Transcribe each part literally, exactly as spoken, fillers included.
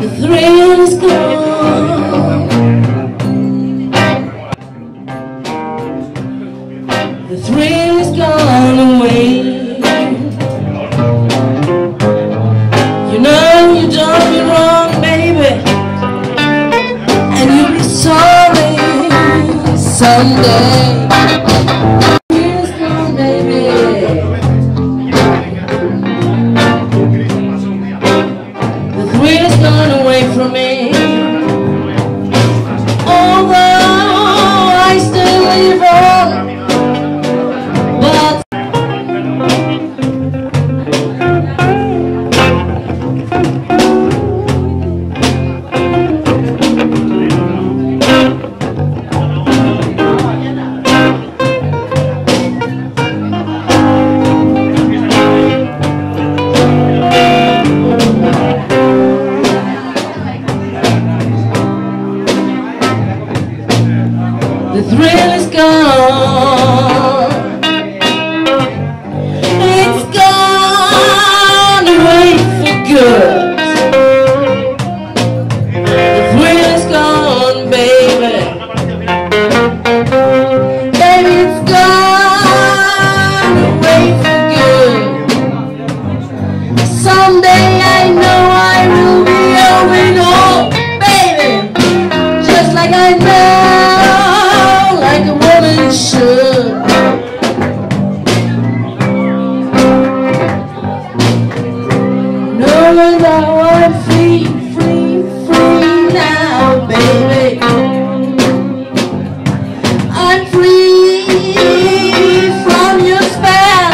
thrill is gone. The thrill is gone away. You know you done me wrong, baby, and you'll be sorry someday. From me, although I still live on, but the thrill is gone. It's gone away for good. The thrill is gone, baby. Baby, it's gone away for good. Someday I know I will be going home, baby, just like I know like a woman should. Knowing that I'm free, free, free now, baby. I'm free from your spell.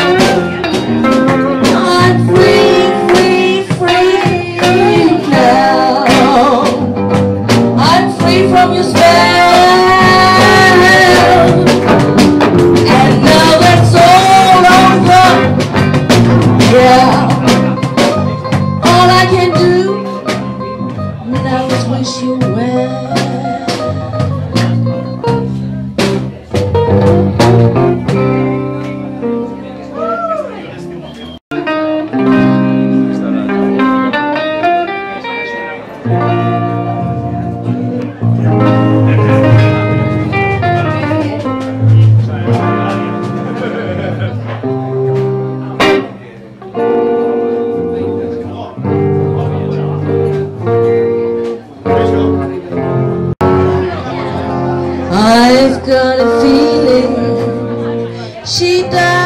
I'm free, free, free now. I'm free from your spell. All I can do now is wish you well. I've got a feeling she died.